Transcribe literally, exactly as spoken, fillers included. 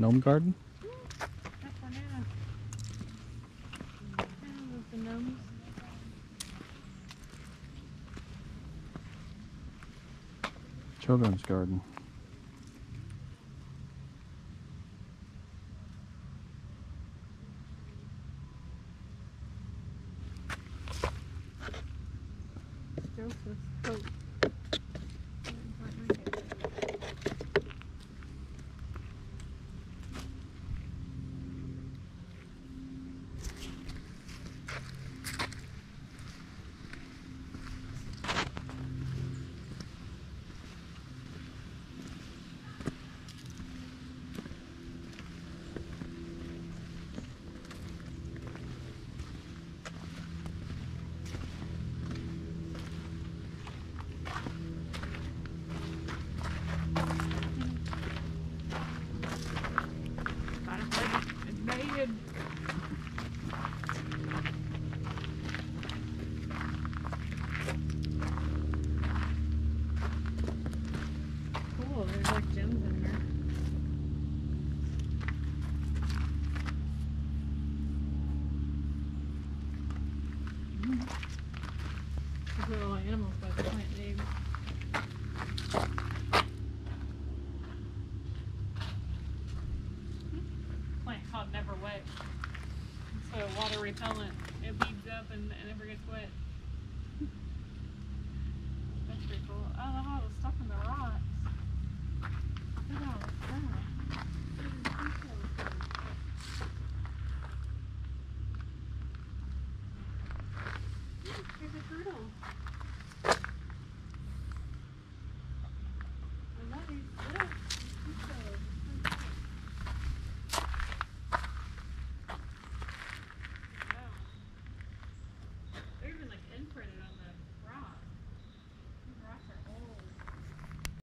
gnome garden? That's for Nana. Nana with the gnomes. Children's garden. Joseph's coat. Cool, there's like gems in there. These little animals by the plant name. Plant called Never Wet. So water repellent. It beads up and, and never gets wet. That's pretty cool. Oh, look at all the stuff in the rocks. Look at all the stuff.